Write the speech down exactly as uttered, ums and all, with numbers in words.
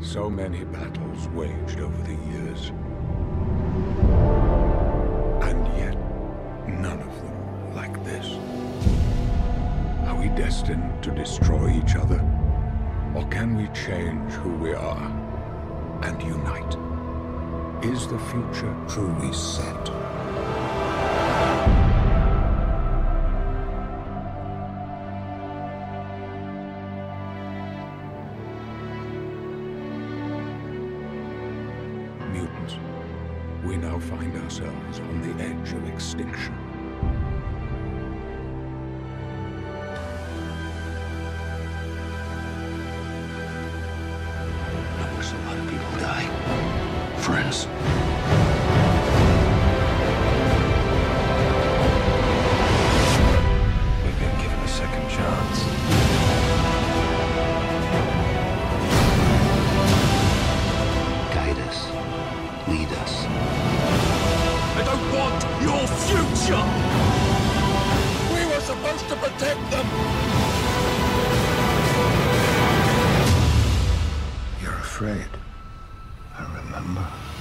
So many battles waged over the years. And yet, none of them like this. Are we destined to destroy each other? Or can we change who we are and unite? Is the future truly set? Mutants, we now find ourselves on the edge of extinction. I watched a lot of people die. Friends. We've been given a second chance. Guide us. Lead us. I don't want your future! We were supposed to protect them! You're afraid. I remember.